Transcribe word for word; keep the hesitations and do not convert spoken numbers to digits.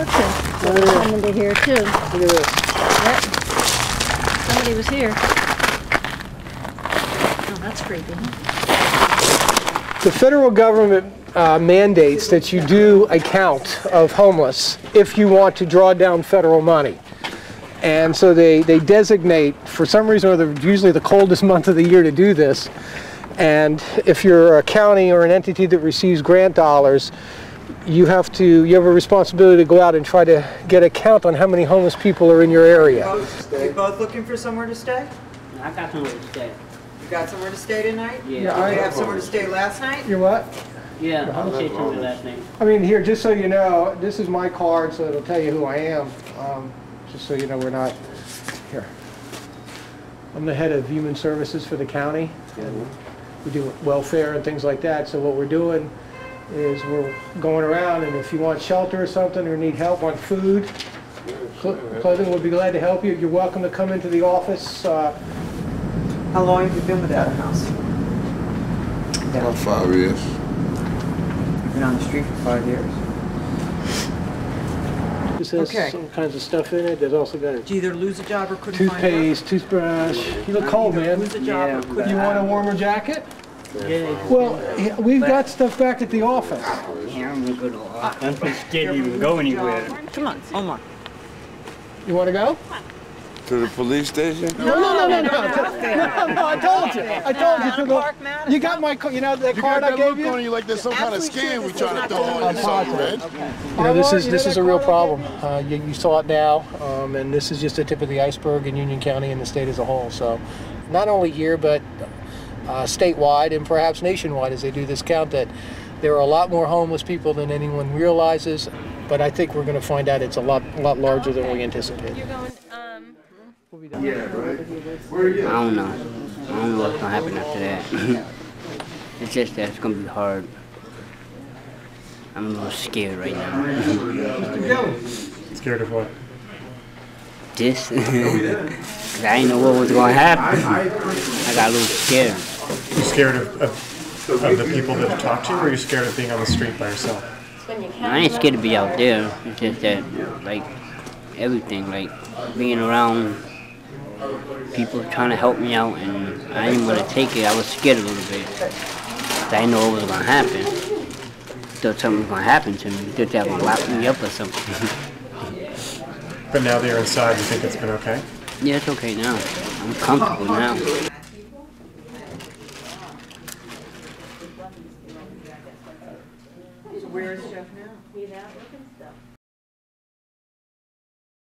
Somebody coming to here too. Look at this. Yep. Somebody was here. Oh, that's creepy. The federal government uh, mandates that you do a count of homeless if you want to draw down federal money. And so they, they designate, for some reason or other, usually the coldest month of the year to do this. And if you're a county or an entity that receives grant dollars, you have to, you have a responsibility to go out and try to get a count on how many homeless people are in your area. Are you both looking for somewhere to stay? I got somewhere to stay. You got somewhere to stay tonight? Yeah. Yeah, I- Did you have somewhere to stay last night? You're what? Yeah, I'll say something last name. I mean, here, just so you know, this is my card, so it'll tell you who I am. Um, just so you know, we're not, here. I'm the head of Human Services for the county. And we do welfare and things like that. So what we're doing is we're going around, and if you want shelter or something, or need help on food, cl clothing, we'll be glad to help you. You're welcome to come into the office. Uh, How long have you been without a house? About five years. You've been on the street for five years. This has Okay. some kinds of stuff in it. There's also got a Did you either lose a job or couldn't find work? toothpaste, toothbrush. You look cold, man. Lose a job or couldn't You want a find warmer jacket? Yeah, Well, yeah, we've got stuff back at the office. yeah, I'm gonna go to the office. I'm scared to even go anywhere. Come on, Omar. You want to go? To the police station? No, no, no, no, no. No, no, I told you. I told you. To the, you got my, co- you know, that You card got I that gave look you? on you like there's some kind of scam we trying to throw on you, I'm something, positive. man. You know, this is this is a real problem. Uh, you, you saw it now, um, and this is just the tip of the iceberg in Union County and the state as a whole. So, not only here, but uh, statewide and perhaps nationwide, as they do this count, that there are a lot more homeless people than anyone realizes. But I think we're going to find out it's a lot, lot larger than we anticipated. You're going, um... Yeah, right. Where are you? I don't know. I don't know what's gonna happen after that. It's just that it's gonna be hard. I'm a little scared right now. Scared of what? This? Cause I didn't know what was gonna happen. I got a little scared. You scared of, of, of the people that have talked to you, or are you scared of being on the street by yourself? I ain't scared to be out there. It's just that, like, everything, like being around people trying to help me out, and I didn't want to take it. I was scared a little bit. I didn't know what was gonna happen. Thought something was gonna happen to me. Thought they were gonna lock me up or something. But now that you're inside, you think it's been okay? Yeah, it's okay now. I'm comfortable now. Where is Jeff now?